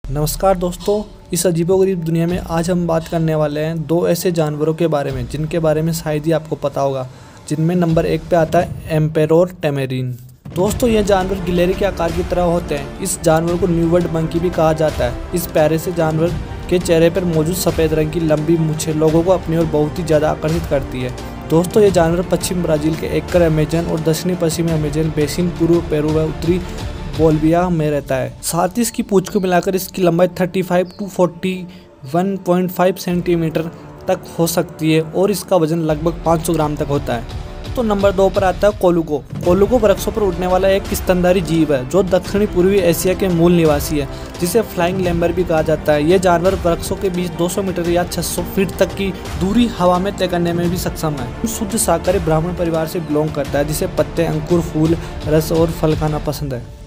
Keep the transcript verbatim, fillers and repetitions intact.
नमस्कार दोस्तों, इस अजीबोगरीब दुनिया में आज हम बात करने वाले हैं दो ऐसे जानवरों के बारे में जिनके बारे में शायद ही आपको पता होगा। जिनमें नंबर एक पे आता है एम्पेरोर टैमेरिन। दोस्तों, यह जानवर गिलहरी के आकार की तरह होते हैं। इस जानवर को न्यू वर्ल्ड मंकी भी कहा जाता है। इस प्यारे से जानवर के चेहरे पर मौजूद सफ़ेद रंग की लंबी मूछें लोगों को अपनी ओर बहुत ही ज़्यादा आकर्षित करती है। दोस्तों, ये जानवर पश्चिम ब्राज़ील के एकड़ अमेजन और दक्षिणी पश्चिमी अमेजन बेसिन, पूर्व पेरू व उत्तरी बोलिविया में रहता है। साथ ही इसकी पूंछ को मिलाकर इसकी लंबाई पैंतीस टू इकतालीस पॉइंट पाँच सेंटीमीटर तक हो सकती है और इसका वजन लगभग पाँच सौ ग्राम तक होता है। तो नंबर दो पर आता है कोलुको। कोलुको वृक्षों पर उड़ने वाला एक स्तनधारी जीव है जो दक्षिणी पूर्वी एशिया के मूल निवासी है, जिसे फ्लाइंग लैम्बर भी कहा जाता है। यह जानवर वृक्षों के बीच दो सौ मीटर या छह सौ फीट तक की दूरी हवा में तय करने में भी सक्षम है। शुद्ध शाकाहारी ब्राह्मण परिवार से बिलोंग करता है, जिसे पत्ते, अंकुर, फूल, रस और फल खाना पसंद है।